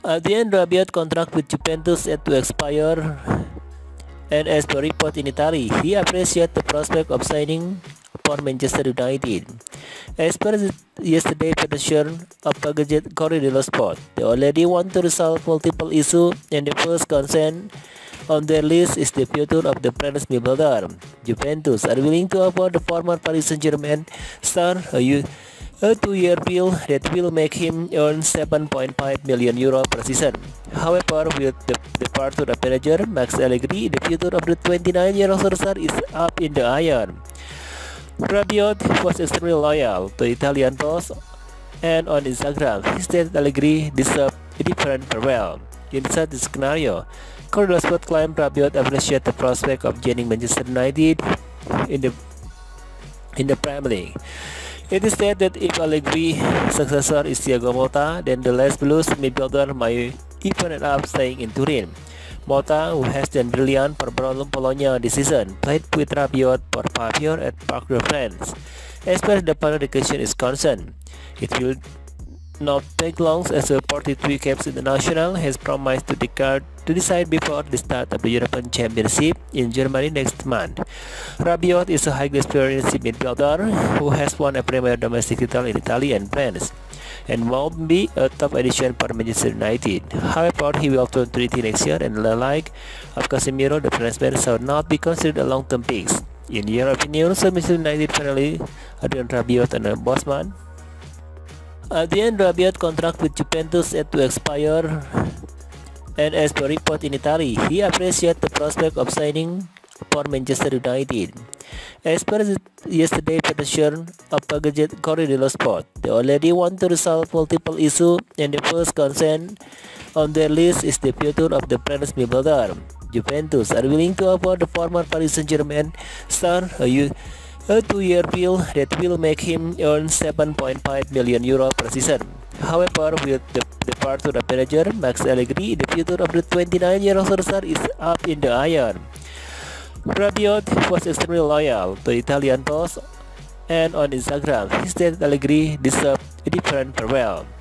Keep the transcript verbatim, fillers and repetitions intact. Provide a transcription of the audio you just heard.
At the end, Rabiot contract with Juventus set to expire, and as per report in Italy, he appreciates the prospect of signing for Manchester United. As per yesterday petition of Pagazet Corriere dello Sport, they already want to resolve multiple issues, and the first concern on their list is the future of the French midfielder. Juventus are willing to offer the former Paris Saint-Germain star a a two-year deal that will make him earn seven point five million euro per season. However, with the departure of manager Max Allegri, the future of the twenty-nine-year-old star is up in the air. Rabiot was extremely loyal to Italian boss, and on Instagram, he said Allegri deserved a different farewell. In such a scenario, Corriere dello Sport claimed Rabiot appreciates the prospect of joining Manchester United in the in the Premier League. It is said that if Allegri's successor is Thiago Motta, then the Les Blues midfielder might even end up staying in Turin. Motta, who has done brilliant for Bologna this season, played with Rabiot for five years at Parc des Princes. As far as the qualification is concerned, it will not take long, as the forty-three caps international has promised to decide, to decide before the start of the European Championship in Germany next month. Rabiot is a highly experienced midfielder who has won a premier domestic title in Italy and France, and won't be a top addition for Manchester United. However, he will turn thirty next year, and like of Casemiro, the Frenchman should not be considered a long-term fix. In your opinion, so Manchester United finally Adrian Rabiot and Bosman? At the end, Rabiot contract with Juventus set to expire, and as per report in Italy, he appreciates the prospect of signing for Manchester United. As per yesterday petition of Pagazet Corriere dello Sport, they already want to resolve multiple issues, and the first concern on their list is the future of the French midfielder. Juventus are willing to offer the former Paris Saint-Germain star a a two-year deal that will make him earn seven point five million euro per season. However, with the departure of manager Max Allegri, the future of the twenty-nine-year-old star is up in the air. Rabiot was extremely loyal to Italian boss, and on Instagram, he said Allegri deserved a different farewell.